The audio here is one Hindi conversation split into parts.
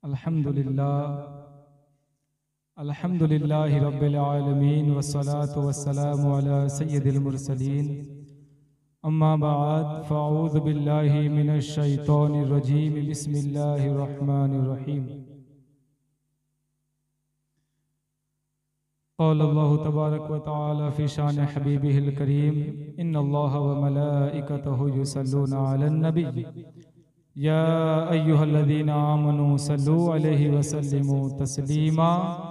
अल्हम्दुलिल्लाहि रब्बिल आलमीन वस्सलातु वस्सलामु अला सय्यिदिल मुरसलीन अम्मा बाद फ़अऊज़ु बिल्लाहि मिनश शैतानिर रजीम बिस्मिल्लाहिर रहमानिर रहीम। क़ाल अल्लाहु तबारक व तआला फ़ी शान हबीबिहिल करीम इन्नल्लाहा व मलाइकतहु युसल्लूना अलन नबी या अय्युहल्लज़ीना आमनू सल्लू अलैहि व सल्लिमू तस्लीमा।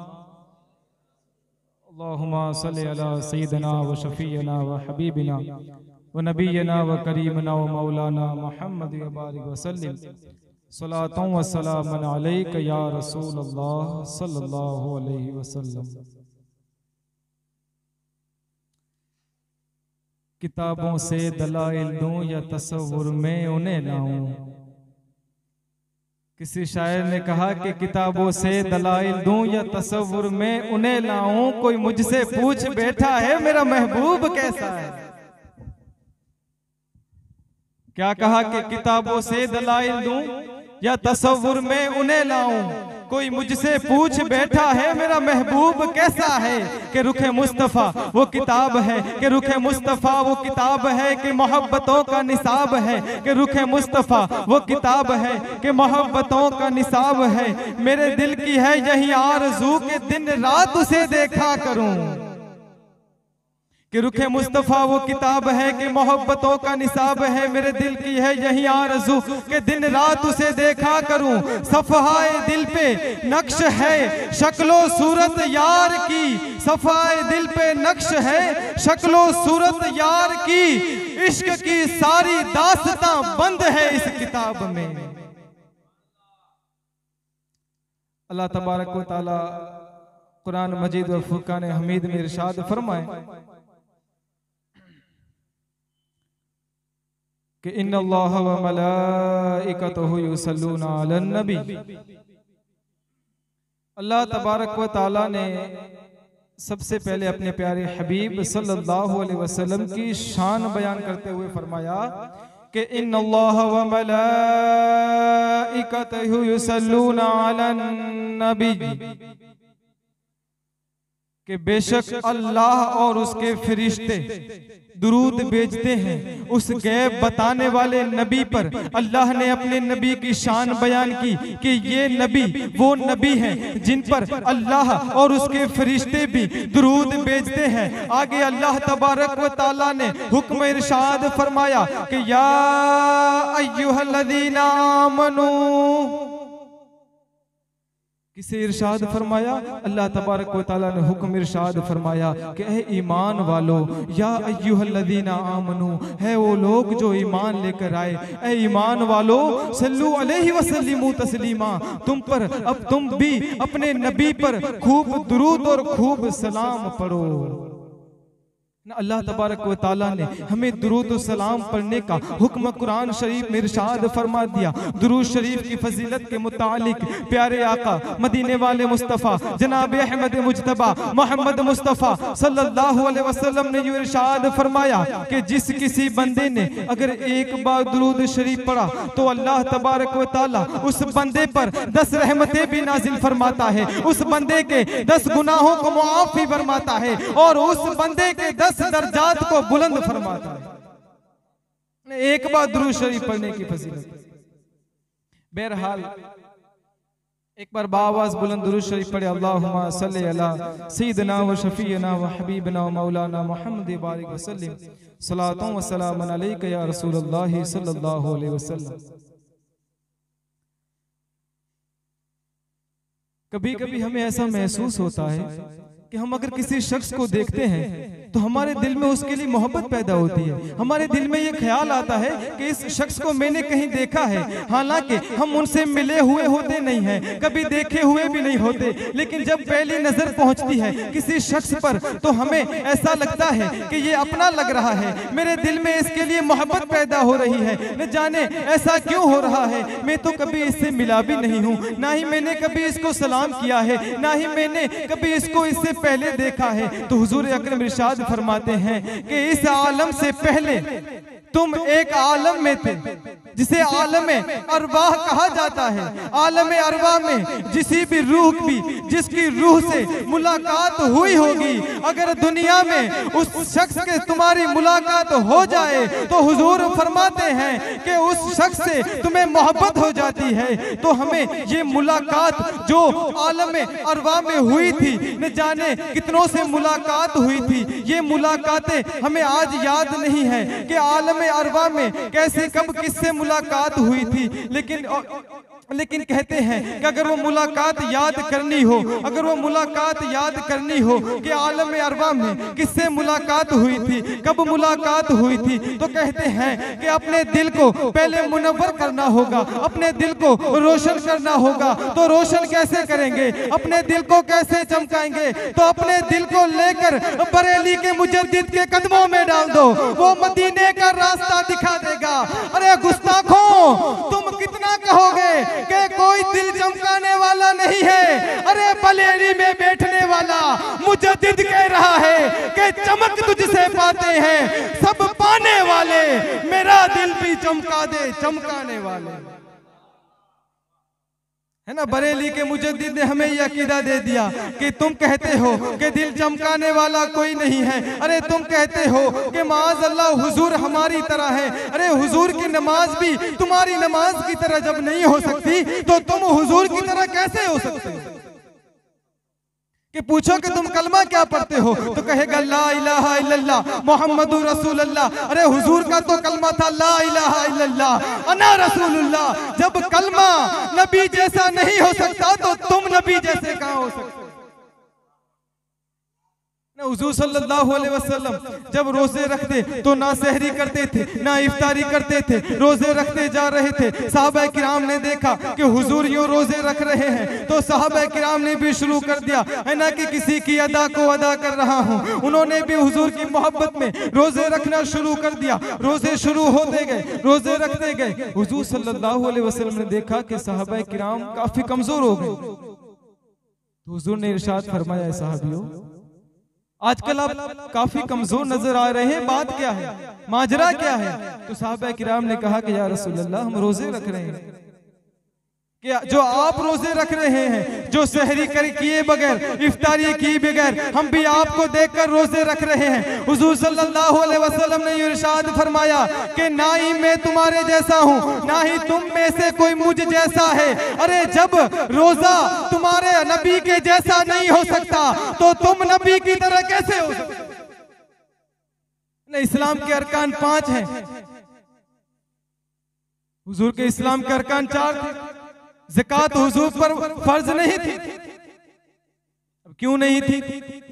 अल्लाहुम्मा सल्लि अला सय्यिदिना व शफ़ीअना व हबीबिना व नबियना व करीमना व मौलाना मुहम्मद व बारिक व सल्लिम सलातन व सलामन अलैका या रसूलल्लाह सल्लल्लाहु अलैहि वसल्लम। किताबों से दलाइल दूं या तसव्वुर में उन्हें लाऊं। किसी शायर ने कहा कि किताबों से दलाइल दूं या तसव्वुर में उन्हें लाऊं, कोई मुझसे पूछ बैठा है मेरा महबूब कैसा है। क्या कहा कि किताबों से दलाइल दूं या तसव्वुर में उन्हें लाऊं, कोई मुझसे पूछ बैठा है मेरा महबूब कैसा है। कि रुखे मुस्तफ़ा वो किताब है, कि रुखे मुस्तफ़ा वो किताब है कि मोहब्बतों का निसाब है। कि रुखे मुस्तफ़ा वो किताब है कि मोहब्बतों का निसाब है। मेरे दिल की है यही आरज़ू के दिन रात उसे देखा करूं। कि रुखे मुस्तफ़ा वो किताब है कि मोहब्बतों का निसाब है। मेरे दिल की है यही आरज़ू कि दिन रात उसे देखा करूं। सफ़हाए दिल पे नक्श है शक्लो सूरत यार की, सफ़हाए दिल पे नक्श है शक्लो सूरत यार की। इश्क की सारी दास्तां बंद है इस किताब में। अल्लाह तबारक व तआला कुरान मजीद व फुरकान हमीद में इरशाद फरमाए कि इन्नल्लाह व मलाइकतहु युसल्लूना अलन नबी। अल्लाह तबारक व तआला ने सबसे पहले अपने प्यारे हबीब सल्लल्लाहु अलैहि वसल्लम की शान बयान करते हुए फरमाया कि इन्नल्लाह व मलाइकतहु युसल्लूना अलन नबी। कि बेशक अल्लाह और उसके फरिश्ते दुरूद भेजते हैं उस गैब बताने वाले नबी पर। अल्लाह ने अपने नबी की शान बयान की कि ये नबी वो नबी हैं जिन पर अल्लाह और उसके फरिश्ते भी दुरूद भेजते हैं। आगे अल्लाह तबारक व तआला ने हुक्म इरशाद फरमाया कि या अय्युहल्लज़ीना आमनू। किसे इरशाद फरमाया? अल्लाह तबारक व तआला ने हुक्म इरशाद फरमाया कि ए ईमान वालो, या अय्युहल्लज़ीना आमनू, है वो लोग जो ईमान लेकर आए। ए ईमान वालो सल्लू अलैहि वसल्लिमू तस्लीमा। तुम पर अब तुम भी अपने नबी पर खूब दुरूद और खूब सलाम पढ़ो। अल्लाह तबारक व तआला ने हमें दुरूद और सलाम पढ़ने का हुक्म कुरान शरीफ में इरशाद फरमा दिया। दुरूद शरीफ की फजीलत के मुतालिक प्यारे आका मदीने वाले मुस्तफ़ा जनाब अहमद मुज्तबा मोहम्मद मुस्तफ़ा सल्लल्लाहु अलैहि वसल्लम ने यूं इरशाद फरमाया कि जिस किसी बंदे ने अगर एक बार दुरूद शरीफ पढ़ा तो अल्लाह तबारक व तआला उस बंदे पर 10 रहमतें भी नाजिल फरमाता है, उस बंदे के 10 गुनाहों को मुआफ़ भी फरमाता है और उस बंदे के 10 दर्जात को बुलंद फरमाता है। एक बार दुरूद शरीफ पढ़ने की फजीलत। बहरहाल एक बार बाआवाज़ बुलंद दुरूद शरीफ पढ़े। अल्लाहुम्मा सल्लि अला सय्यिदिना व शफ़ीअना व हबीबना व मौलाना मुहम्मद बारिक व सल्लिम सलातन व सलामन अलैका या रसूलल्लाह सल्लल्लाहु अलैहि वसल्लम। कभी कभी हमें ऐसा महसूस होता है कि हम अगर किसी शख्स को देखते हैं तो हमारे दिल में उसके लिए मोहब्बत पैदा होती है। हमारे दिल में ये ख्याल आता है कि इस शख्स को मैंने कहीं देखा है, हालांकि हम उनसे मिले हुए होते नहीं हैं, कभी देखे हुए भी नहीं होते, लेकिन जब पहली नजर पहुंचती है किसी शख्स पर तो हमें ऐसा लगता है कि ये अपना लग रहा है, मेरे दिल में इसके लिए मोहब्बत पैदा हो रही है। न जाने ऐसा क्यों हो रहा है। मैं तो कभी इससे मिला भी नहीं हूँ, ना ही मैंने कभी इसको सलाम किया है, ना ही मैंने कभी इसको इससे पहले देखा है। तो हुजूर अकरम इरशाद फरमाते हैं कि इस आलम से पहले तुम एक आलम में थे, जिसे आलम अरवाह कहा जाता है। आलम अरवाह में जिसी भी रूह की जिसकी रूह से मुलाकात हुई होगी, अगर दुनिया में उस शख्स के तुम्हारी मुलाकात हो जाए तो हुजूर फरमाते हैं कि उस शख्स से तुम्हें मोहब्बत हो जाती है। तो हमें ये मुलाकात जो आलम अरवाह में हुई थी, न जाने कितनों से मुलाकात हुई थी, ये मुलाकातें हमें आज याद नहीं है कि आलम अरवाह में कैसे कब किससे मुलाकात हुई थी। लेकिन कहते हैं कि अगर वो मुलाकात याद करनी हो, अगर वो मुलाकात याद करनी हो कि आलम अरवाह में किससे मुलाकात हुई थी, कब मुलाकात हुई थी, तो कहते हैं कि अपने दिल को पहले मुनव्वर करना होगा, अपने दिल को रोशन करना होगा। तो रोशन कैसे करेंगे, अपने दिल को कैसे चमकाएंगे? तो अपने दिल को लेकर बरेली के मुजद्दिद के कदमों में डाल दो, वो मदीने का रास्ता दिखा देगा। अरे गुस्ताखों, तुम कितना कहोगे कि कोई दिल चमकाने वाला नहीं है? अरे बरेली में बैठने वाला मुजद्दिद कह रहा है कि चमक तुझसे पाते हैं सब पाने वाले, मेरा दिल भी चमका दे चमकाने वाले, है ना। बरेली के मुजद्दिद ने हमें यह अकीदा दे दिया कि तुम कहते हो कि दिल चमकाने वाला कोई नहीं है। अरे तुम कहते हो कि माज़ अल्लाह हुजूर हमारी तरह है। अरे हुजूर की नमाज भी तुम्हारी नमाज की तरह जब नहीं हो सकती तो तुम हुजूर की तरह कैसे हो सकते हो? कि पूछो कि तुम कलमा क्या पढ़ते हो, तो कहेगा ला इलाहा इल्लल्लाह मुहम्मदुर रसूलुल्लाह। अरे हुजूर का तो कलमा था ला इलाहा इल्लल्लाह अना रसूलुल्लाह। जब कलमा नबी जैसा नहीं हो सकता तो तुम नबी जैसे कहां हो सकते? हुजूर सल्लल्लाहु अलैहि वसल्लम जब रोजे रखते तो ना सहरी करते थे ना इफ्तारी करते थे, रोजे रखते जा रहे थे। सहाबा किराम ने देखा कि हुजूर यूं रोजे रख रहे हैं तो सहाबा किराम ने भी शुरू कर दिया, है ना, कि किसी की अदा को अदा कर रहा हूं। उन्होंने भी हुजूर की मोहब्बत में रोजे रखना शुरू कर दिया। रोजे शुरू होते गए, रोजे रखते गए। हुजूर सल्लल्लाहु अलैहि वसल्लम ने देखा कि सहाबा किराम काफी कमजोर हो गए। तो हुजूर ने इरशाद फरमाया, सहाबियों आजकल आप काफी कमजोर नजर आ रहे हैं, बात क्या है, माजरा क्या है? तो साहबा किराम ने कहा कि या रसूल अल्लाह, हम रोजे रख रहे हैं। क्या जो आप रोजे रख रहे हैं, जो सहरी कर किए बगैर, इफ्तारी किए बगैर, हम भी आपको देखकर रोजे रख रहे हैं। हुजूर सल्लल्लाहु अलैहि वसल्लम ने इरशाद फरमाया कि ना ही मैं तुम्हारे जैसा हूँ, ना ही तुम में से कोई मुझ जैसा है। अरे जब रोजा तुम्हारे नबी के जैसा नहीं हो सकता तो तुम नबी की तरह कैसे हो सकते? इस्लाम के अरकान 5 हैं, हुजूर के इस्लाम के अरकान 4 थे। ज़कात हुजूर पर फर्ज नहीं थी। क्यों नहीं थी?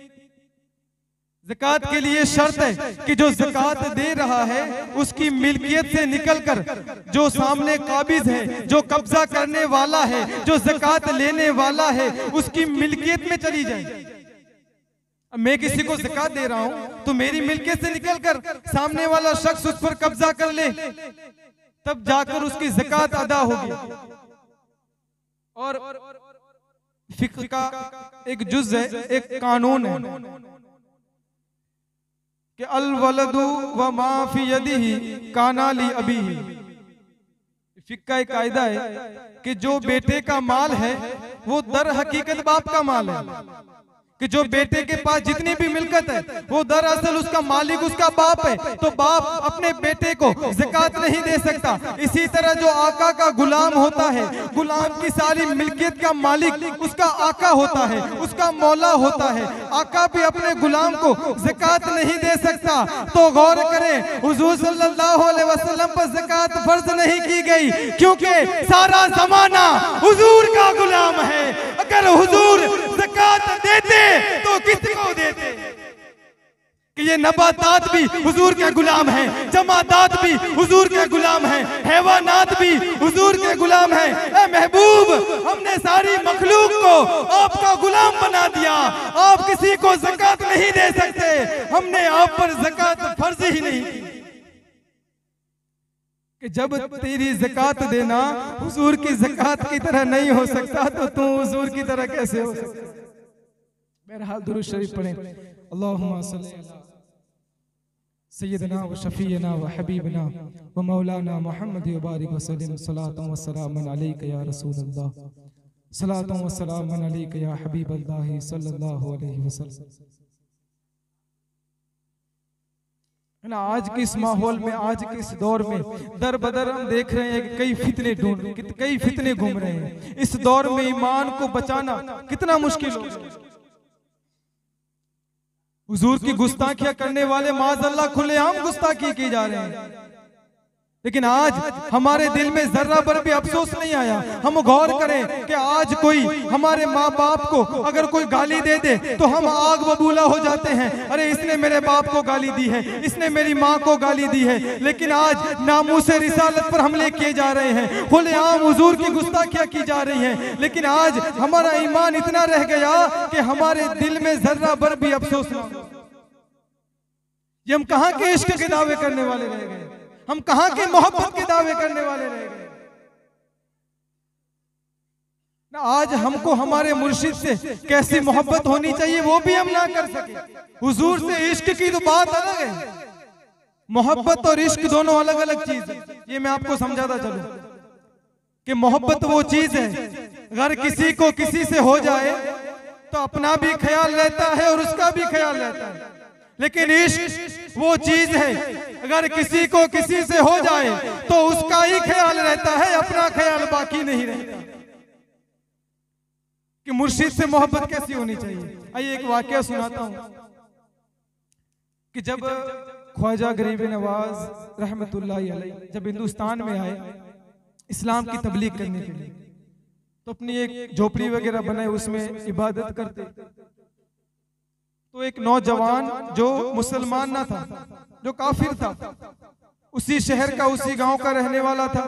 ज़कात के लिए शर्त है कि जो ज़कात दे रहा है उसकी मिल्कियत से निकलकर जो सामने काबिज है, जो कब्जा करने वाला है, जो ज़कात लेने वाला है, उसकी मिल्कियत में चली जाए। मैं किसी को ज़कात दे रहा हूं तो मेरी मिल्कियत से निकलकर सामने वाला शख्स उस पर कब्जा कर ले, तब जाकर उसकी ज़कात अदा होगी। और फिक्र का एक जुज़ है, एक कानून है कि अल वलदु व मा फी यदिही काना ली अबीही। फिक्र का एक कायदा है कि जो बेटे का माल है वो दर हकीकत बाप का माल है, कि जो बेटे के पास जितनी भी मिल्कत है वो दरअसल उसका मालिक उसका बाप है। तो बाप अपने बेटे को ज़कात नहीं दे सकता। इसी तरह जो आका का गुलाम होता है, गुलाम की सारी मिल्कियत का मालिक उसका आका होता है, उसका मौला होता है। आका भी अपने गुलाम को ज़कात नहीं दे सकता। तो गौर करें, हुजूर सल्लल्लाहु अलैहि वसल्लम पर ज़कात फर्ज नहीं की गई क्योंकि सारा जमाना हुजूर का गुलाम है। अगर हुजूर ज़कात देते तो किसको देते? कि ये नबातात भी हुजूर के गुलाम हैं, जमादात भी हुजूर के गुलाम हैं, हैवानात भी हुजूर के गुलाम हैं। ए महबूब, हमने सारी मखलूक को आपका गुलाम बना दिया। आप किसी को ज़कात नहीं दे सकते, हमने आप पर ज़कात फर्ज ही नहीं की। कि जब तेरी ज़कात देना हुजूर की ज़कात की तरह नहीं हो सकता तो तू हुजूर की तरह कैसे हो सकता? बहरहाल दुरूद शरीफ पढ़ें। अल्लाहुम्मा सल्ली सय्यदना व शफीना व हबीबना व मौलाना मुहम्मद बारिक वसल्लम सलातु व सलामन अलैका या रसूलल्लाह सलातु व सलामन अलैका या हबीबल्लाह सल्लल्लाहु अलैहि वसल्लम। है ना, आज के इस माहौल में, आज के इस दौर में दर बदर हम देख रहे हैं कि कई फितने घूम रहे हैं। इस दौर में ईमान को बचाना कितना मुश्किल हो गया। हुजूर की गुस्ताखियां करने वाले माज़अल्लाह खुलेआम गुस्ताखी की जा रहे हैं, लेकिन आज हमारे दिल में जर्रा भर भी अफसोस नहीं आया। हम गौर करें कि आज कोई हमारे माँ बाप को अगर कोई गाली दे दे तो हम आग बबूला हो जाते हैं, अरे इसने मेरे बाप को गाली दी है, इसने मेरी माँ को गाली दी है। लेकिन आज नामूसे रिसालत पर हमले किए जा रहे हैं, खुलेआम हुजूर की गुस्ताखियां की जा रही हैं। लेकिन आज हमारा ईमान इतना रह गया कि हमारे दिल में जर्रा भर भी अफसोस ना हो। ये हम कहाँ के इश्क के दावे करने वाले रह गए, हम कहां के मोहब्बत के दावे करने वाले रह गए ना। आज हमको हमारे मुर्शिद से कैसी मोहब्बत होनी चाहिए वो भी हम ना कर सके। हुजूर से इश्क की तो बात अलग है, मोहब्बत और इश्क दोनों अलग अलग चीज है। ये मैं आपको समझाता चलूं कि मोहब्बत वो चीज है, अगर किसी को किसी से हो जाए तो अपना भी ख्याल रहता है और उसका भी ख्याल रहता है। लेकिन इश्क वो चीज है, अगर किसी को किसी से हो जाए तो उसका ही ख्याल रहता है, अपना ख्याल बाकी नहीं रहता। कि मुर्शिद से मोहब्बत कैसी होनी चाहिए। आइए एक वाकया सुनाता हूं कि जब ख्वाजा गरीब नवाज रहमतुल्लाह अलैह जब हिंदुस्तान में आए इस्लाम की तबलीग करने के लिए, तो अपनी एक झोपड़ी वगैरह बनाए, उसमें इबादत करते। तो एक नौजवान जो मुसलमान ना था, जो काफिर था, उसी शहर का उसी गांव का रहने वाला था,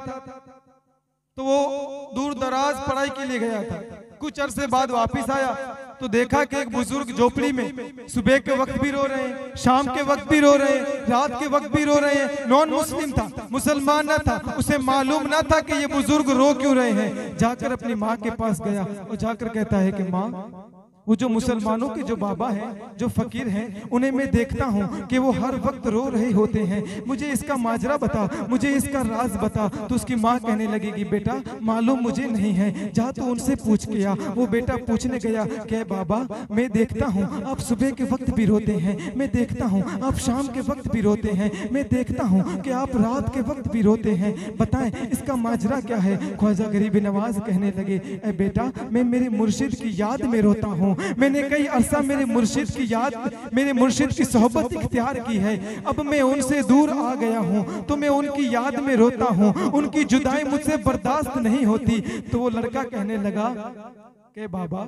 तो वो दूर दराज पढ़ाई के लिए गया था। कुछ अरसे बाद वापस आया तो देखा कि एक बुजुर्ग झोपड़ी में सुबह के वक्त भी रो रहे हैं, शाम के वक्त भी रो रहे हैं, रात के वक्त भी रो रहे हैं। नॉन मुस्लिम था, मुसलमान ना था, उसे मालूम ना था कि ये बुजुर्ग रो क्यों रहे हैं। जाकर अपनी माँ के पास गया और जाकर कहता है कि माँ, वो जो मुसलमानों के जो बाबा हैं, जो फकीर हैं, उन्हें मैं देखता हूँ कि वो हर वक्त रो रहे होते हैं, मुझे इसका माजरा बता, मुझे इसका राज बता। तो उसकी माँ कहने लगेगी, बेटा मालूम मुझे नहीं है, जा तो उनसे पूछ के आ। वो बेटा पूछने गया कि बाबा मैं देखता हूँ आप सुबह के वक्त भी रोते हैं, मैं देखता हूँ आप शाम के वक्त भी रोते हैं, मैं देखता हूँ कि आप रात के वक्त भी रोते हैं, बताएं इसका माजरा क्या है। ख्वाजा गरीब नवाज कहने लगे, ए बेटा मैं मेरे मुर्शिद की याद में रोता हूँ, मैंने कई अरसा मेरे मुर्शिद की याद, मेरे मुर्शिद की सोहबत इख्तियार की है, अब मैं उनसे दूर आ गया हूँ तो मैं उनकी याद में रोता हूँ, उनकी जुदाई मुझसे बर्दाश्त नहीं होती। तो वो लड़का कहने लगा कि बाबा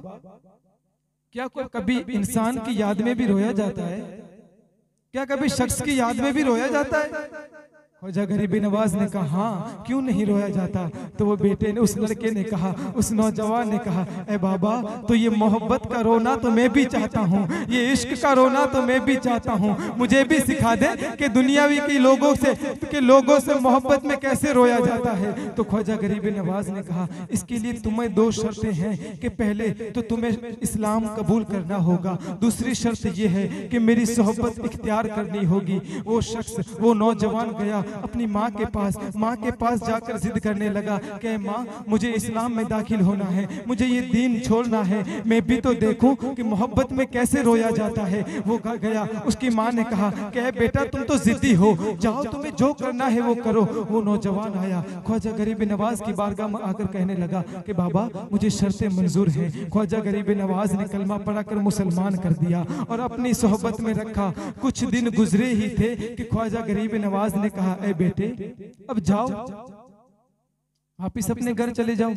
क्या कोई कभी इंसान की याद में भी रोया जाता है? क्या कभी शख्स की याद में भी रोया जाता है? ख्वाजा गरीब नवाज ने कहा, हाँ क्यों नहीं रोया जाता। तो वो बेटे ने, उस लड़के ने कहा, उस नौजवान ने कहा, ए बाबा तो ये मोहब्बत का रोना तो मैं भी चाहता हूँ, ये इश्क का रोना तो मैं भी चाहता हूँ, मुझे भी सिखा दे कि दुनियावी के लोगों से मोहब्बत में कैसे रोया जाता है। तो ख्वाजा गरीब नवाज ने कहा, इसके लिए तुम्हें दो शर्तें हैं कि पहले तो तुम्हें इस्लाम कबूल करना होगा, दूसरी शर्त यह है कि मेरी सोहबत इख्तियार करनी होगी। वो शख्स, वो नौजवान गया अपनी माँ के पास जाकर जिद करने लगा कि माँ मुझे इस्लाम में दाखिल होना है, मुझे ये दीन छोड़ना है, मैं भी तो देखूं कि मोहब्बत में कैसे रोया जाता है। वो गया, उसकी माँ ने कहा कि बेटा तुम तो जिद्दी हो, जाओ तुम्हें जो करना है वो करो। वो नौजवान आया, ख्वाजा गरीब नवाज की बारगाह में आकर कहने लगा कि बाबा मुझे शर्तें मंजूर हैं। ख्वाजा गरीब नवाज ने कलमा पढ़ाकर मुसलमान कर दिया और अपनी सोहबत में रखा। कुछ दिन गुजरे ही थे कि ख्वाजा गरीब नवाज ने कहा, ए बेटे अब जाओ वापिस अपने घर चले जाओ,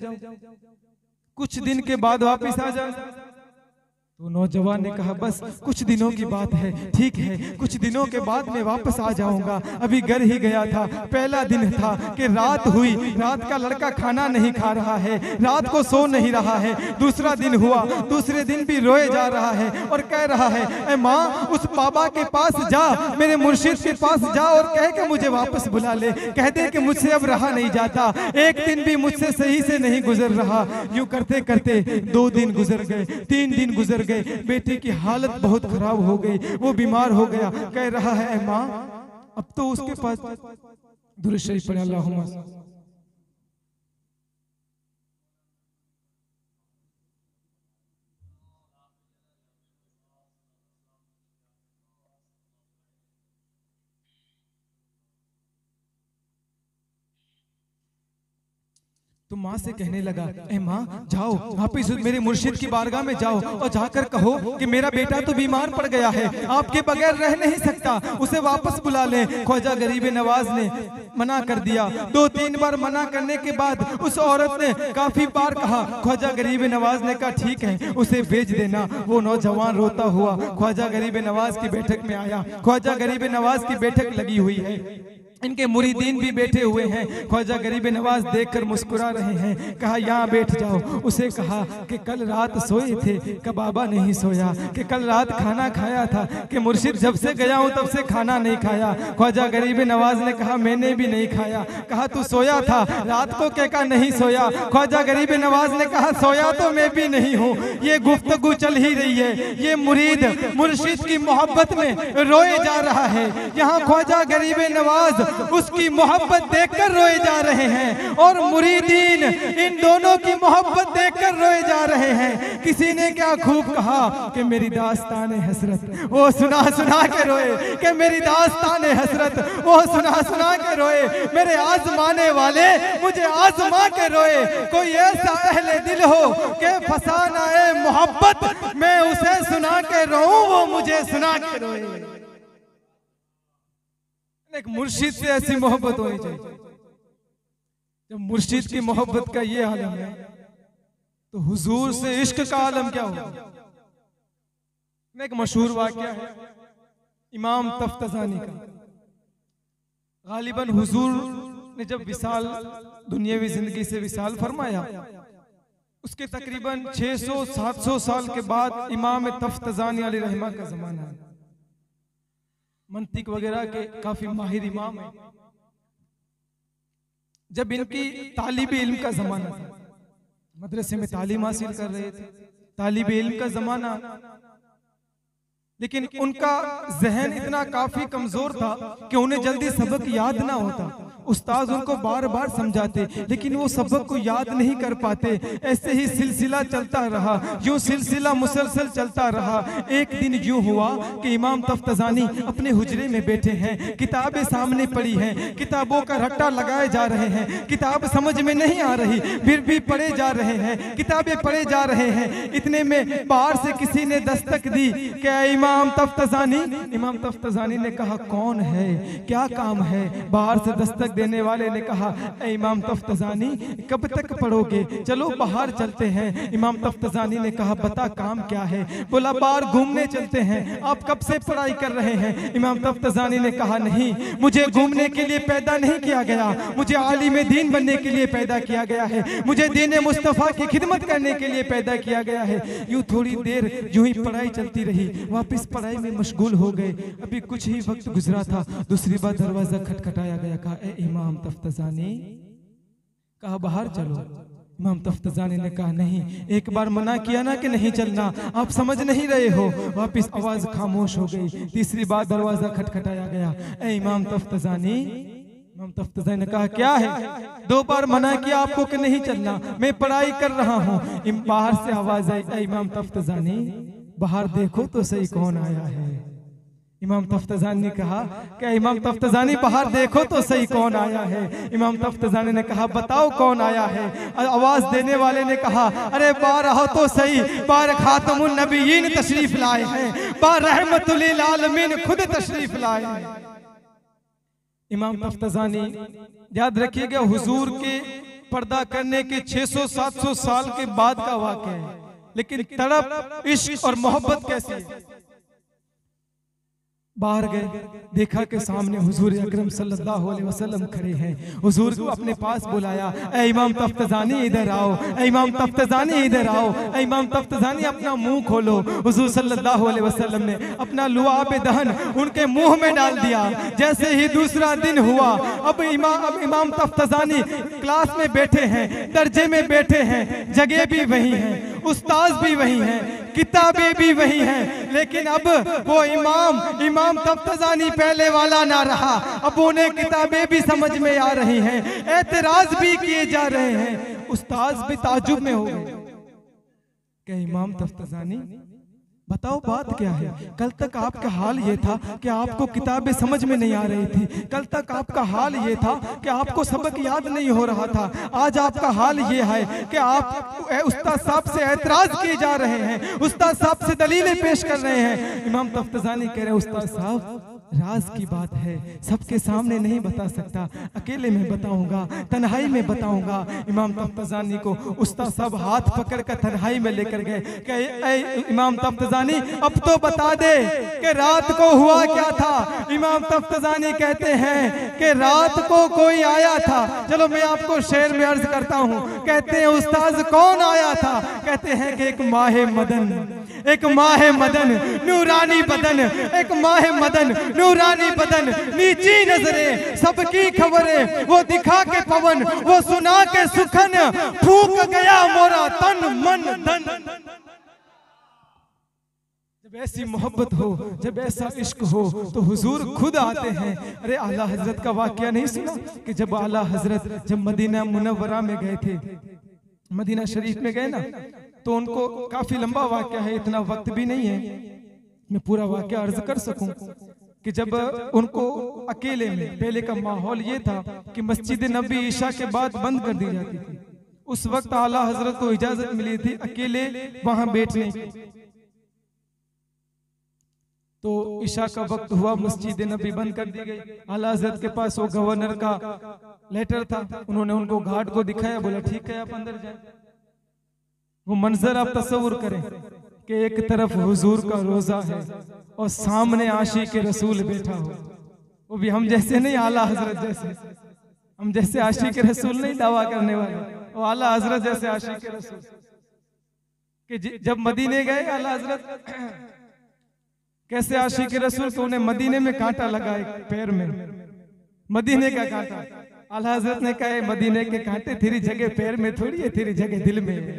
कुछ दिन के बाद वापिस आ जाओ। तो नौजवान ने कहा, बस कुछ दिनों की बात है, ठीक है कुछ दिनों के बाद मैं वापस आ जाऊंगा, अभी घर ही गया था, पहला दिन था कि रात हुई, रात का लड़का खाना नहीं खा रहा है, रात को सो नहीं रहा है। दूसरा दिन हुआ, दूसरे दिन भी रोए जा रहा है और कह रहा है, ए माँ उस बाबा के पास जा, मेरे मुर्शिद के पास जा और कह के मुझे वापस बुला ले, कह दे कि मुझसे अब रहा नहीं जाता, एक दिन भी मुझसे सही से नहीं गुजर रहा। यूं करते करते 2 दिन गुजर गए, 3 दिन गुजर गए, बेटे की हालत बहुत खराब हो गई, वो बीमार हो गया। कह रहा है, माँ अब तो उसके पास दुरूद शरीफ पढ़े अल्लाहुम्मा। तो माँ से कहने लगा, ए माँ जाओ वापिस मेरे मुर्शिद की बारगाह में जाओ और जाकर कहो कि मेरा बेटा तो बीमार पड़ गया है, आपके बगैर रह नहीं सकता, उसे वापस बुला ले। ख्वाजा गरीब नवाज ने मना कर दिया। 2-3 बार मना करने के बाद उस औरत ने काफी बार कहा। ख्वाजा गरीब नवाज ने कहा ठीक है, उसे भेज देना। वो नौजवान रोता हुआ ख्वाजा गरीब नवाज की बैठक में आया। ख्वाजा गरीब नवाज की बैठक लगी हुई है, इनके मुरीदीन भी बैठे हुए हैं। ख्वाजा गरीब नवाज देखकर मुस्कुरा रहे हैं। कहा यहाँ बैठ जाओ। उसे कहा कि कल रात सोए थे, कि बाबा नहीं सोया, कि कल रात खाना खाया था, कि मुर्शिद जब से गया हूँ तब से खाना नहीं खाया। ख्वाजा गरीब नवाज ने कहा मैंने भी नहीं खाया। कहा तू सोया था रात को? क्या कहा नहीं सोया। ख्वाजा गरीब नवाज ने कहा सोया तो मैं भी नहीं हूँ। ये गुफ्तगू चल ही रही है, ये मुरीद मुर्शिद की मोहब्बत में रोए जा रहा है। यहाँ ख्वाजा गरीब नवाज उसकी मोहब्बत देखकर रोए जा रहे हैं और मुरीदीन इन दोनों की मोहब्बत देखकर रोए जा रहे हैं। किसी ने क्या खूब कहा कि मेरी दास्तान हसरत, वो सुना सुना के रोए कि मेरी दास्तान हसरत, वो सुना सुना के रोए। मेरे आजमाने वाले मुझे आजमा के रोए। कोई ऐसा अहले दिल हो कि फसाना है मोहब्बत, मैं उसे सुना के रोऊं, वो मुझे सुना के रोए। एक मुर्शिद से ऐसी मोहब्बत होनी चाहिए। जब मुर्शिद की मोहब्बत का ये आलम है तो हुजूर से इश्क का आलम क्या होगा। एक मशहूर वाकया है इमाम तफ्तज़ानी का। गालिबन हुजूर ने जब विसाल दुनियावी जिंदगी से विसाल फरमाया, उसके तकरीबन 600-700 साल के बाद इमाम तफ्तज़ानी अलैहिर्रहमा का जमाना है। मंतिक वगैरह के काफी माहिर इमाम है। जब इनकी तालिबे इल्म का जमाना था, मदरसे में तालीम हासिल कर रहे थे, तालिबे इल्म का जमाना, लेकिन उनका जहन इतना काफी कमजोर था कि उन्हें जल्दी सबक याद ना होता। उस्ताद उनको बार बार समझाते लेकिन वो सबक को याद नहीं कर पाते। ऐसे ही सिलसिला चलता रहा, यूं सिलसिला मुसलसल चलता रहा। एक दिन यूं हुआ कि इमाम तफ्तज़ानी अपने हुजरे में बैठे हैं, किताबें सामने पड़ी हैं, किताबों का रट्टा लगाए जा रहे हैं, किताब समझ में नहीं आ रही फिर भी पढ़े जा रहे हैं, किताबें पढ़े जा रहे हैं। इतने में बाहर से किसी ने दस्तक दी कि इमाम तफ्तज़ानी। इमाम तफ्तज़ानी ने कहा कौन है, क्या काम है। बाहर से दस्तक देने वाले ने कहा ए इमाम तफ्तज़ानी कब तक पढ़ोगे, चलो बाहर चलते हैं। इमाम तफ्तज़ानी ने कहा बता काम क्या है। बोला बाहर घूमने चलते हैं। आप कब से पढ़ाई कर रहे हैं। इमाम तफ्तज़ानी ने कहा नहीं, मुझे घूमने के लिए पैदा नहीं किया गया, मुझे आलिम दीन बनने के लिए पैदा किया गया है, मुझे दीन मुस्तफ़ा की खिदमत करने के लिए पैदा किया गया है। यूं थोड़ी देर यूं ही पढ़ाई चलती रही, वापस पढ़ाई में मशगूल हो गए। अभी कुछ ही वक्त गुजरा था, दूसरी बार दरवाजा खटखटाया गया। कहा ए इमाम तफ्तज़ानी, कहा बाहर चलो। इमाम तफ्तज़ानी ने कहा नहीं, एक बार मना किया ना कि नहीं चलना, आप समझ नहीं रहे हो। वापस आवाज खामोश हो गई। तीसरी बार दरवाजा खटखटाया गया। ए इमाम तफ्तज़ानी। इमाम तफ्तज़ानी ने कहा क्या है। 2 बार मना किया आपको कि नहीं चलना, मैं पढ़ाई कर रहा हूँ। बाहर से आवाज आई ए इमाम तफ्तज़ानी बाहर देखो तो सही कौन आया है। इमाम तफ्तज़ानी ने कहा क्या इमाम तफ्तज़ानी बाहर देखो तो सही कौन आया है। इमाम तफ्तज़ानी ने कहा बताओ कौन आया है। आवाज देने वाले ने कहा अरे बाहर आओ तो सही, बाहर खातमुन नबिय्यीन तशरीफ लाए हैं, बाहर रहमतुल लिल आलमीन खुद तशरीफ लाए हैं। इमाम तफ्तज़ानी याद रखिएगा हुजूर के पर्दा करने के 600-700 साल के बाद का वाक़या है, लेकिन तड़प इश्क और मोहब्बत कैसी है। बाहर गए, देखा कि सामने हुजूर अकरम सल्लल्लाहु अलैहि वसल्लम खड़े हैं। हुजूर को अपने पास बुलाया, ए इमाम तफ्तज़ानी इधर आओ, ए इमाम तफ्तज़ानी इधर आओ, ए इमाम तफ्तज़ानी अपना मुंह खोलो। हुजूर सल्लल्लाहु अलैहि वसल्लम ने अपना लुआब दहन उनके मुंह में डाल दिया। जैसे ही दूसरा दिन हुआ, अब इमाम तफ्तज़ानी क्लास में बैठे हैं, दर्जे में बैठे हैं, जगह भी वही है, उस्ताद भी वही है, किताबें भी वही हैं, लेकिन अब वो इमाम तफ्ताज़ानी पहले वाला ना रहा, अब उन्हें किताबें भी समझ में आ रही हैं, एतराज भी किए जा रहे हैं। उस्ताद भी ताजुब में हो गए कि इमाम तफ्ताज़ानी बताओ बात क्या है। कल तक आपका हाल ये था कि आपको किताबें समझ में नहीं आ रही थी, कल तक आपका हाल ये था कि आपको सबक याद नहीं हो रहा था, आज आपका हाल ये है कि आप उस्ताद साहब से एतराज किए जा रहे हैं, उस्ताद साहब से दलीलें पेश कर रहे हैं। इमाम तफ्ताज़ानी कह रहे हैं उस्ताद साहब राज की बात है, सबके सामने नहीं बता सकता, अकेले में बताऊंगा, तन्हाई में बताऊंगा। इमाम तफ्ताज़ानी को उस्ताद साहब हाथ पकड़कर तन्हाई में लेकर गए कि इमाम तफ्ताज़ानी अब तो बता दे कि रात को हुआ क्या था। इमाम तफ्ताज़ानी कहते हैं कि रात को कोई आया था। चलो मैं आपको शेर में अर्ज करता हूँ। कहते हैं उस्ताद कौन आया था? कहते हैं कि एक माह मदन नूरानी बदन, एक माह मदन नूरानी बदन, नीची नजरें सबकी खबरें, वो दिखा के पवन, वो सुना के सुखन, फूक गया मोरा तन मन धन। जब ऐसी मोहब्बत हो, जब ऐसा इश्क हो तो हुजूर खुद आते हैं। अरे आला हजरत का वाकया नहीं सुना कि जब आला हजरत जब मदीना मुनव्वरा में गए थे, मदीना शरीफ में गए ना, तो उनको काफी लंबा वाकया है, इतना वक्त भी नहीं है मैं पूरा वाकया अर्ज कर सकूं कि जब उनको अकेले में, पहले का माहौल ये था कि मस्जिद नबी ईशा के बाद बंद कर दी जाती थी। उस वक्त आला हजरत को इजाजत मिली थी अकेले वहां बैठने की। तो ईशा का वक्त हुआ, मस्जिद नबी बंद कर दी गई। आला हजरत के पास वो गवर्नर का लेटर था, उन्होंने उनको घाट को दिखाया, बोला ठीक है आप अंदर जाए। वो मंजर आप तस्वुर करें कि एक तरफ हुजूर का रोजा है और सामने आशिक रसूल बैठा हो, वो भी हम जैसे नहीं, आला हजरत जैसे, हम जैसे आशिक रसूल नहीं दावा करने वाले, वो आला हजरत जैसे आशिक रसूल। कि जब मदीने गए आला हजरत कैसे आशिक रसूल, तो उन्हें मदीने में कांटा लगा एक पैर में, मदीने का कांटा। आला हजरत ने कहा मदीने के कांटे तेरी जगह पैर में थोड़ी है, तेरी जगह दिल में है।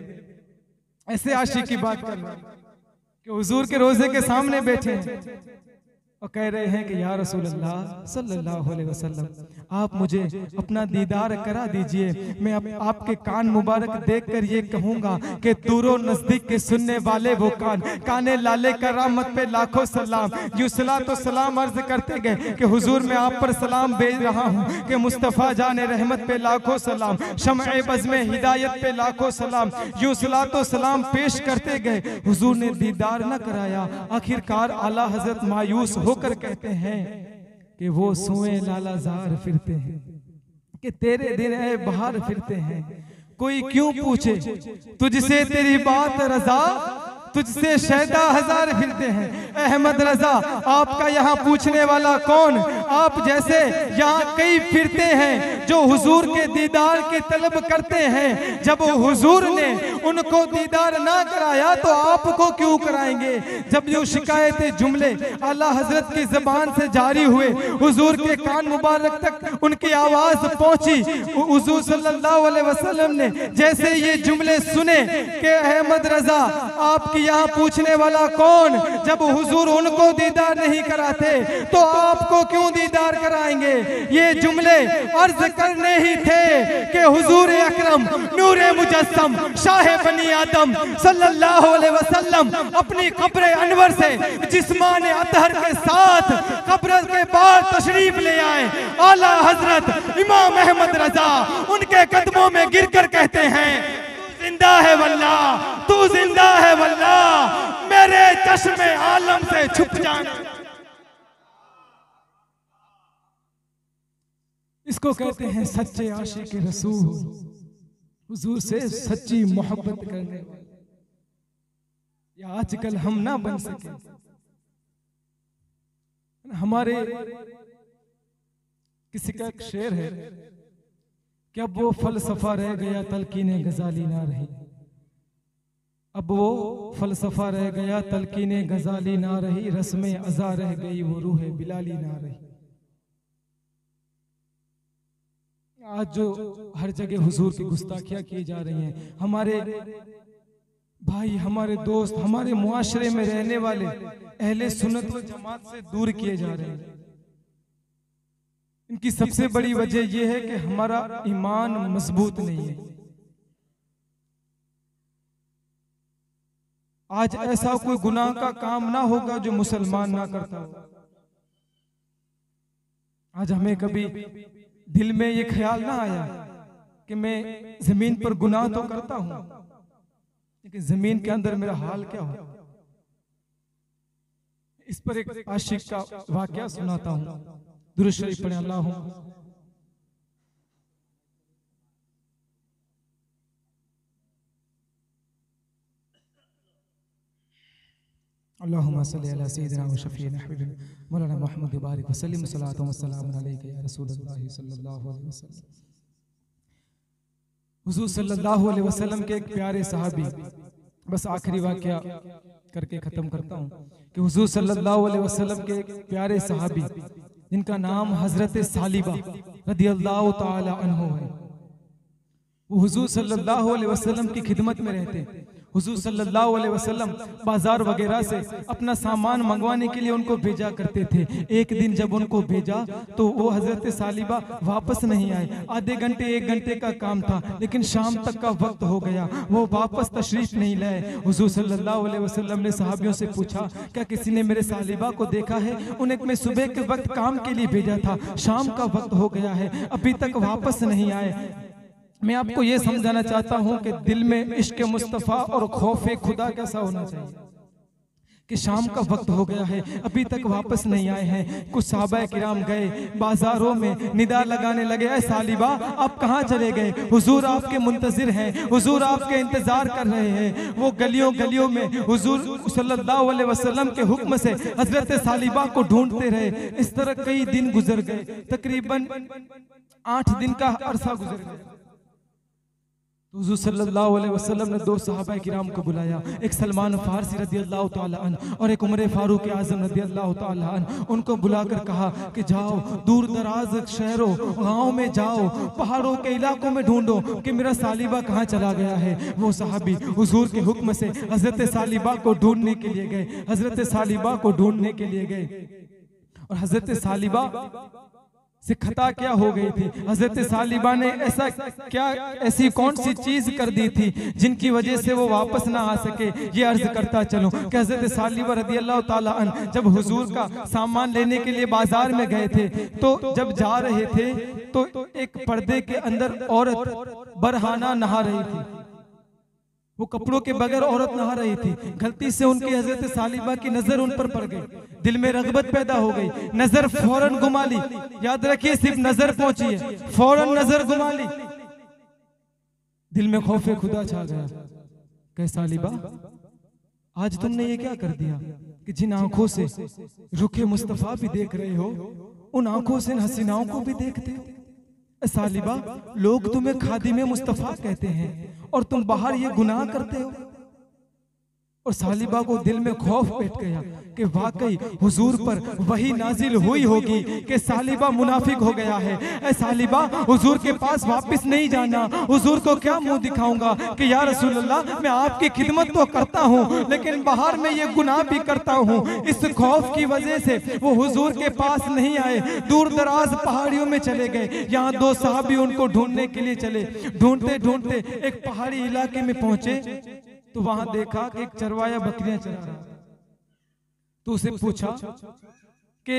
ऐसे आशिक की बात कर रहे कि हुजूर के रोजे के सामने बैठे हैं और कह रहे हैं कि या रसूल अल्लाह सल्लल्लाहु अलैहि वसल्लम आप मुझे अपना दीदार करा दीजिए। मैं आपके कान मुबारक देखकर ये कहूंगा कि दूरो नजदीक के सुनने वाले वो काने लाले का रहमत पे लाखों सलाम। यूसला तो सलाम अर्ज करते गए कि हुजूर मैं आप पर सलाम भेज रहा हूँ कि मुस्तफ़ा जाने रहमत पे लाखों सलाम, शम्ए बज़्मे हिदायत पे लाखों सलाम। यूसला तो सलाम पेश करते गए, हुजूर ने दीदार न कराया। आखिरकार आला हजरत मायूस होकर कहते हैं कि वो सोए लालाजार फिरते हैं, कि तेरे दिन है बाहर फिरते हैं। कोई क्यों पूछे तुझसे तेरी बात रजा, तुझसे शैदा हजार फिरते हैं। अहमद रजा आपका यहाँ पूछने वाला कौन? आप जैसे यहाँ कई फिरते हैं जो हुजूर के दीदार की तलब करते हैं। जब हुजूर ने उनको दीदार ना कराया तो आपको क्यों कराएंगे? जब जो शिकायतें जुमले आला हजरत की जबान से जारी हुए, हुजूर के कान मुबारक तक उनकी आवाज पहुंची। हुजूर सल्लल्लाहु अलैहि वसल्लम ने जैसे ये जुमले सुने कि अहमद रजा आपकी यहाँ पूछने वाला कौन? जब हुजूर उनको दीदार नहीं कराते तो आपको क्यों दीदार कराएंगे? ये जुमले अर्ज करने ही थे कि हुजूर अकरम नूरे मुजस्सम शाह बनी आदम सल्लल्लाहु अलैहि वसल्लम अपनी कब्र अनवर से जिस्माने अतहर के साथ कब्र के बाद तशरीफ ले आए। आला हजरत इमाम अहमद रजा उनके कदमों में गिरकर कहते हैं जिंदा है वल्लाह, तू जिंदा है वल्लाह, मेरे चश्मे आलम से छुप जाना। इसको कहते हैं सच्चे आशिक रसूल, हुजूर से सच्ची मोहब्बत करने। या आजकल हम ना बन सके। हमारे किसी का एक शेर है कि अब वो फलसफा रह गया तलकीने गजाली ना रही। अब वो फलसफा रह गया तलकीने गजाली ना रही, रस्में अज़ा रह गई वो रूह बिलाली ना रही। आज जो हर जगह हुजूर की गुस्ताखियां की जा रही हैं, हमारे भाई, हमारे दोस्त, हमारे मुआशरे में रहने वाले अहले सुन्नत व जमात से दूर किए जा रहे हैं। इनकी सबसे बड़ी वजह यह है कि हमारा ईमान मजबूत नहीं है। आज ऐसा कोई गुनाह का काम ना होगा जो मुसलमान ना करता हो। आज हमें कभी दिल में ये ख्याल ना आया कि मैं जमीन पर गुनाह तो करता हूं, लेकिन जमीन के अंदर मेरा हाल क्या हो। इस पर एक आशिक का वाकया सुनाता हूं। दुरूद शरीफ पढ़े। अल्लाहुम्मा सल्ली अला सय्यिदिना व शफीना हबीबिना मौलाना मुहम्मद बारिक वसल्लम सल्लल्लाहु व सल्लम अलैका या रसूलल्लाह सल्लल्लाहु अलैहि वसल्लम। हुजूर सल्लल्लाहु अलैहि वसल्लम के एक प्यारे सहाबी, बस आखिरी वाकया करके खत्म करता हूँ कि हुजूर सल्लल्लाहु अलैहि वसल्लम के एक प्यारे सहाबी जिनका नाम हजरत सालिबा रदियल्लाहु ताला अन्हु है, वो हुजूर सल्लल्लाहु अलैहि वसल्लम की खिदमत में रहते। हुजूर सल्लल्लाहु अलैहि वसल्लम बाजार वगैरह से अपना सामान मंगवाने के लिए उनको भेजा करते थे। एक दिन जब उनको भेजा तो वो हजरत सालिबा वापस नहीं आए। आधे घंटे 1 घंटे का काम था, लेकिन शाम तक का वक्त हो गया, वो वापस तशरीफ नहीं लाए। हुजूर सल्लल्लाहु अलैहि वसल्लम ने सहाबियों से पूछा, क्या किसी ने मेरे सालिबा को देखा है? उन्हें मैं सुबह के वक्त काम के लिए भेजा था, शाम का वक्त हो गया है, अभी तक वापस नहीं आए। मैं आपको ये समझाना चाहता हूं कि दिल में इश्क मुस्तफ़ा और खौफ खुदा कैसा होना चाहिए कि शाम का वक्त हो गया है, अभी तक वापस नहीं आए हैं। कुछ सहाबा किराम गए बाजारों में, निदा लगाने लगे, ऐ सालिबा आप कहाँ चले गए? हुजूर आपके मुंतजिर हैं, हुजूर आपके इंतजार कर रहे हैं। वो गलियों गलियों में हुजूर सल्लल्लाहु अलैहि वसल्लम के हुक्म से हजरत सालिबा को ढूंढते रहे। इस तरह कई दिन गुजर गए, तकरीबन 8 दिन का अरसा गुजर गया। हुजूर सल्लल्लाहु अलैहि वसल्लम ने 2 सहाबा किराम को बुलाया, एक सलमान फारसी रदियल्लाहु ताला अन्हु और एक उमर फारूक आजम रदियल्लाहु ताला अन्हु। उनको बुलाकर कहा कि जाओ दूर दराज शहरों गाँव में जाओ, पहाड़ों के इलाकों में ढूंढो कि मेरा सालिबा कहाँ चला गया है। वो सहाबी हुजूर के हुक्म से हजरत सालिबा को ढूंढने के लिए गए, हजरत सालिबा को ढूंढने के लिए गए। और हजरत सालिबा से खता क्या हो गई थी? हजरत सालिबा ने ऐसी कौन सी चीज कर दी थी जिनकी वजह से वो वापस ना आ सके। ये अर्ज करता चलूं कि हजरत सालिबा रदियल्लाहु ताला अन्हु जब हुजूर का सामान लेने के लिए बाजार में गए थे, तो जब जा रहे थे तो एक पर्दे के अंदर औरत बरहाना नहा रही थी। वो कपड़ों के बगैर औरत नहा रही थी। गलती से उनकी हजरत सालिबा की नजर उन पर पड़ गई, दिल में रगबत पैदा हो गई, नजर फौरन घुमा ली। याद रखिए, सिर्फ नजर पहुंची है, फौरन नजर घुमा ली। दिल में खौफे खुदा छा गया। कहे सालिबा, आज तुमने ये क्या कर दिया कि जिन आंखों से रुखे मुस्तफा भी देख रहे हो, उन आंखों से हसीनाओं को भी देखते हो। सालिबा, लोग तुम्हें खादिमे मुस्तफा कहते हैं और तुम बाहर ये गुनाह करते हो। और सालिबा को दिल में खौफ बैठ गया कि वाकई हुजूर पर वही नाजिल हुई होगी कि सालिबा मुनाफिक हो गया है। ऐ सालिबा, हुजूर के पास वापस नहीं जाना। हुजूर को क्या मुंह दिखाऊंगा कि या रसूलल्लाह, मैं आपकी खिदमत तो करता हूँ लेकिन बाहर में ये गुनाह भी करता हूँ। इस खौफ की वजह से वो हुजूर के पास नहीं आए, दूर दराज पहाड़ियों में चले गए। यहाँ 2 सहाबी उनको ढूंढने के लिए चले। ढूंढते ढूंढते एक पहाड़ी इलाके में पहुंचे तो वहां देखा कि एक चरवाया बकरियां चरा रहा। तो उसे पूछा कि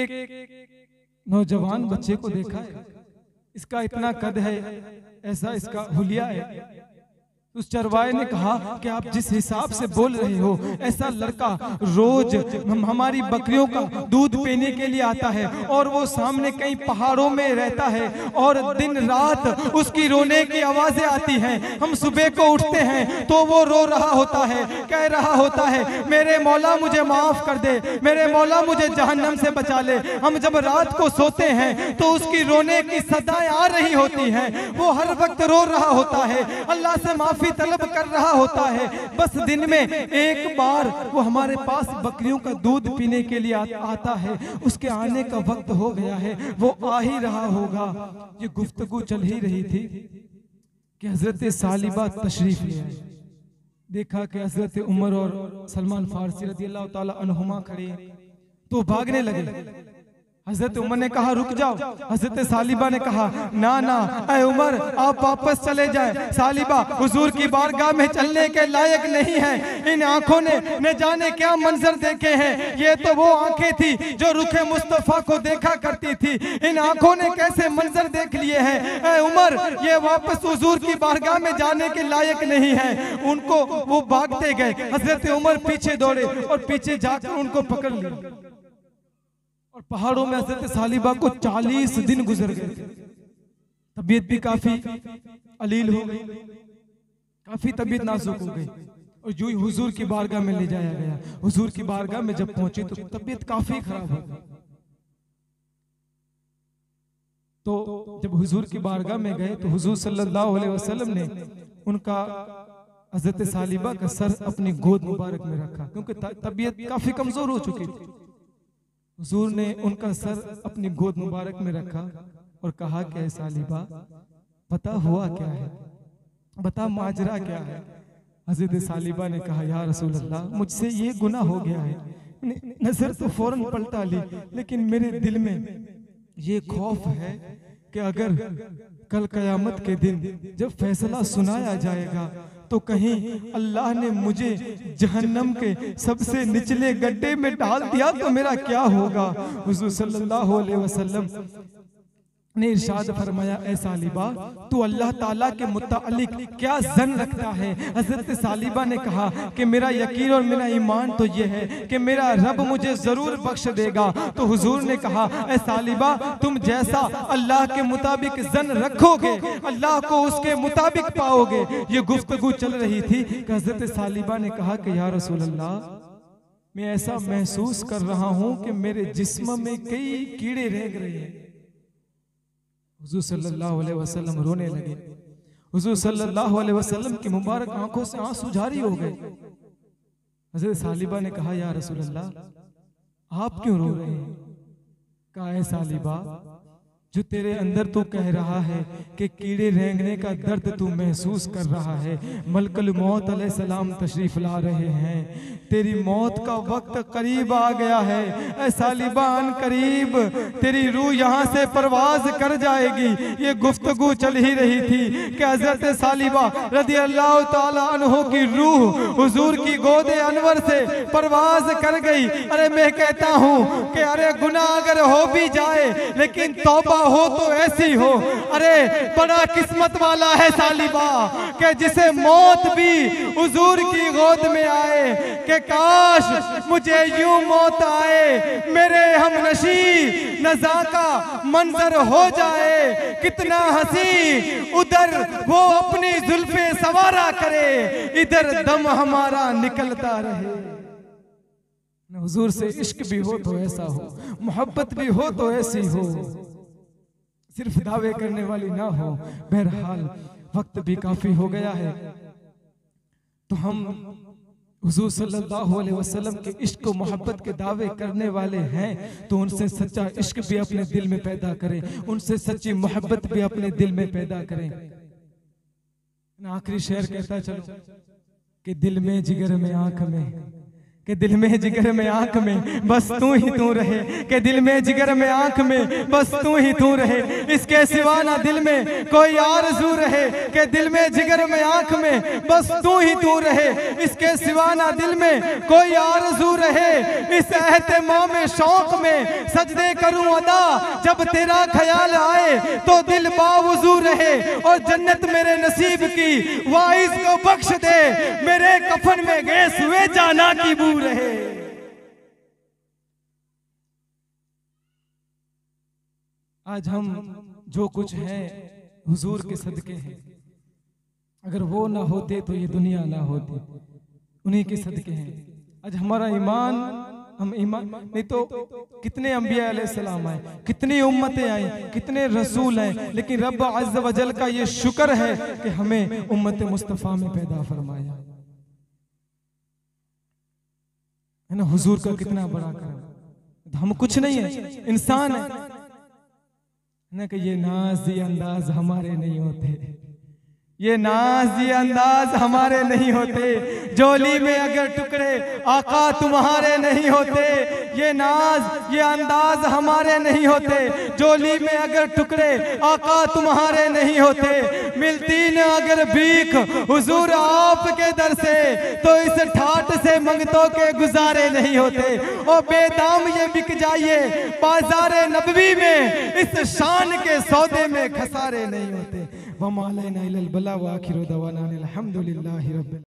नौजवान बच्चे को देखा है, इसका इतना कद है, ऐसा इसका हुलिया है। उस चरवाए ने कहा कि आप जिस हिसाब से बोल रहे हो, ऐसा लड़का रोज हमारी बकरियों का दूध पीने के लिए आता है और वो सामने कई पहाड़ों में रहता है और दिन रात उसकी रोने की आवाजें आती हैं। हम सुबह को उठते हैं तो वो रो रहा होता है, कह रहा होता है, मेरे मौला मुझे माफ कर दे, मेरे मौला मुझे जहन्नम से बचा ले। हम जब रात को सोते हैं तो उसकी रोने की सदाएं आ रही होती हैं। वो हर वक्त रो रहा होता है, अल्लाह से माफी तलब कर रहा होता है। बस दिन में एक बार वो हमारे पास बकरियों का दूध पीने के लिए आता है। उसके आने का वक्त हो गया है, वो आ ही रहा होगा। ये गुफ्तगू चल ही रही थी कि हजरत सालिबा तशरीफ ले आए। देखा कि हजरत उमर और सलमान फारसी रज़ी अल्लाह ताला अन्हुमा खड़े हैं, तो भागने लगे। हजरत उमर ने कहा रुक जाओ। हजरत सालिबा ने कहा ना ना ऐ उमर आप वापस चले जाए। सालिबा हुजूर की बारगाह में चलने के लायक नहीं है। इन आंखों ने न जाने क्या मंजर देखे हैं। ये तो वो आंखें थी जो रुखे मुस्तफा को देखा करती थी। इन आंखों ने कैसे मंजर देख लिए हैं। ऐ उमर ये वापस हुजूर की बारगाह में जाने के लायक नहीं है। उनको वो भागते गए। हजरत उमर पीछे दौड़े और पीछे जाकर उनको पकड़ लिया। और पहाड़ों में हजरत सालिबा को 40 दिन गुजर गए थे। तबीयत भी काफी अलील हो गई, काफी तबीयत नाजुक हो गई। और जो ही हुजूर की बारगाह में ले जाया गया, हुजूर की बारगाह में जब पहुंचे तो तबीयत काफी खराब हो गई। तो जब हुजूर की बारगाह में गए तो हुजूर सल्लल्लाहु अलैहि वसल्लम ने उनका हजरत सालिबा का सर अपनी गोद मुबारक में रखा, क्योंकि तबीयत काफी कमजोर हो चुकी थी। हुजूर ने उनका सर अपनी गोद मुबारक में रखा और कहा कि सालिबा पता हुआ क्या है, बता माजरा क्या है। हजरत सालिबा ने कहा या रसूल अल्लाह मुझसे ये गुनाह हो गया है। नजर तो फौरन पलटा ली, लेकिन मेरे दिल में ये खौफ है कि अगर कल कयामत के दिन जब फैसला सुनाया जाएगा तो कहीं अल्लाह ने मुझे जहन्नम के सबसे निचले गड्ढे में डाल दिया तो मेरा क्या होगा। हुजूर सल्लल्लाहु अलैहि वसल्लम ने इरशाद फरमाया ऐ सालिबा तू अल्लाह ताला के मुतालिक क्या जन रखता है। हजरत सालिबा ने कहा कि मेरा यकीन और मेरा ईमान तो ये है कि मेरा रब मुझे जरूर बख्श देगा। तो हुजूर ने कहा ऐ सालिबा तुम जैसा अल्लाह के मुताबिक जन रखोगे अल्लाह को उसके मुताबिक पाओगे। ये गुफ्तगू चल रही थी कि हजरत सालिबा ने कहा कि या रसूल अल्लाह मैं ऐसा महसूस कर रहा हूं कि मेरे जिस्म में कई कीड़े रेंग रहे हैं। हुजूर सल्लल्लाहु अलैहि वसल्लम रोने लगे। हुजूर सल्लल्लाहु अलैहि वसल्लम की मुबारक आंखों से आंसू जारी हो गए। हजरत सालिबा ने कहा या रसूल अल्लाह आप क्यों रो रहे हैं। कहा है सालिबा जो तेरे अंदर तू कह रहा है कि कीड़े रेंगने का दर्द तू महसूस कर रहा है, मलकुल मौत अलैहिस्सलाम तशरीफ ला रहे हैं, तेरी मौत का वक्त करीब आ गया है। ऐ सालिबा अन करीब तेरी रूह यहाँ से परवाज कर जाएगी। ये गुफ्तगू चल ही रही थी कि हजरत सालिबा रज़ी अल्लाह ताला अन्हो की रूह हुजूर की गोदे अनवर से परवाज कर गई। अरे मैं कहता हूँ कि अरे गुनाह अगर हो भी जाए लेकिन तौबा हो तो ऐसी हो। अरे बड़ा किस्मत वाला है सालिबा कि जिसे मौत भी हुजूर की गोद में आए कि काश मुझे यूं मौत आए मेरे हमनशी नज़ा का मंजर हो जाए। कितना हंसी उधर वो अपनी जुल्फे सवारा करे, इधर दम हमारा निकलता रहे। हुजूर से इश्क भी हो तो ऐसा हो, मोहब्बत भी हो तो ऐसी हो, सिर्फ दावे करने वाली ना हो। बहरहाल वक्त भी काफी हो गया है तो हम हुजूर सल्लल्लाहु अलैहि वसल्लम के इश्क और मोहब्बत के दावे करने वाले हैं तो उनसे सच्चा इश्क भी अपने दिल में पैदा करें, उनसे सच्ची मोहब्बत भी अपने दिल में पैदा करें। आखिरी शेर कहता चलो कि दिल में जिगर में आंख में, कि दिल में जिगर में आंख में बस तू ही तू रहे, कि दिल में जिगर में आंख में बस तू ही तू रहे, इसके सिवा ना दिल में कोई आरज़ू रहे। कि दिल में जिगर में आंख में बस तू ही तू रहे, इसके सिवा ना दिल में कोई आरज़ू रहे। इस एहतिमाम शौक में सजदे करूं अदा, जब तेरा ख्याल आए तो दिल बावुज़ू रहे। और जन्नत मेरे नसीब की वाइज को बख्श दे, मेरे कफन में गैस हुए जाना की बू रहे। आज हम जो कुछ है हुजूर के सदके हैं। अगर वो ना होते तो ये दुनिया ना होती, उन्हीं के सदके हैं। आज हमारा ईमान, हम ईमान नहीं तो कितने अंबिया अलैहिस्सलाम आए, कितनी उम्मतें आई, कितने रसूल हैं, लेकिन रब अज़्ज़ व जल का ये शुक्र है कि हमें उम्मत मुस्तफ़ा में पैदा फरमाया है ना। हुजूर का कितना बड़ा करम। हम कुछ नहीं है, इंसान है ना। कि ये नाज़ ये अंदाज हमारे नहीं होते, ये नाज ये अंदाज हमारे नहीं होते, जोली में अगर टुकड़े आका तुम्हारे नहीं होते। ये नाज ये अंदाज हमारे नहीं होते, जोली में अगर टुकड़े आका तुम्हारे नहीं होते। मिलती न अगर भीख हुजूर आपके दर से, तो इस ठाट से मंगतों के गुजारे नहीं होते। और बेदाम ये बिक जाइए बाजार नबवी में, इस शान के सौदे में खसारे नहीं होते। वमा अलैना इल्लल बलाग व आखिरु दवाना अनिल हम्दुलिल्लाहि रब्बिल